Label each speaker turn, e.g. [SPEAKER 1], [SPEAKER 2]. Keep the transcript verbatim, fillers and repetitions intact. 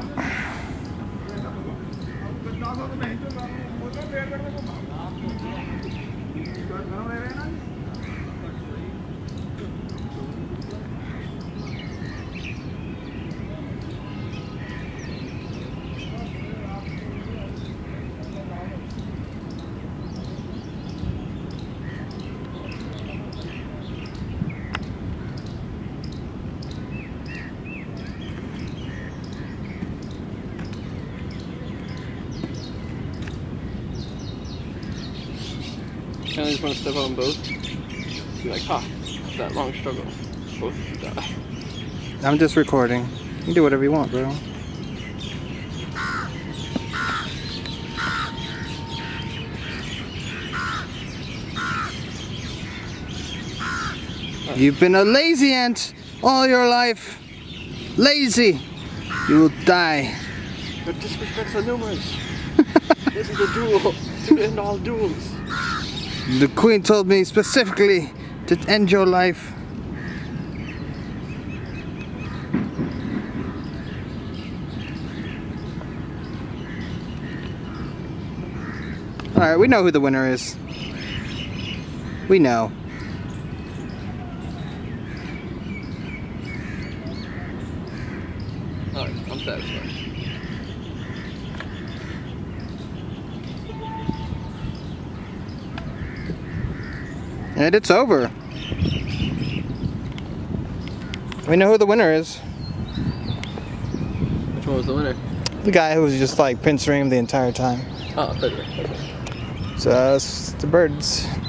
[SPEAKER 1] I just want to step on both. Be like, ha, it's that long struggle. Both of you die.
[SPEAKER 2] I'm just recording. You can do whatever you want, bro. You've been a lazy ant all your life. Lazy. You will die.
[SPEAKER 1] Your disrespects are numerous. This is a duel to end all duels.
[SPEAKER 2] The queen told me specifically to end your life. Alright, we know who the winner is. We know.
[SPEAKER 1] Alright, I'm satisfied.
[SPEAKER 2] And it's over. We know who the winner is.
[SPEAKER 1] Which one was the winner?
[SPEAKER 2] The guy who was just like pincering him the entire time.
[SPEAKER 1] Oh, perfect.
[SPEAKER 2] So it's the birds.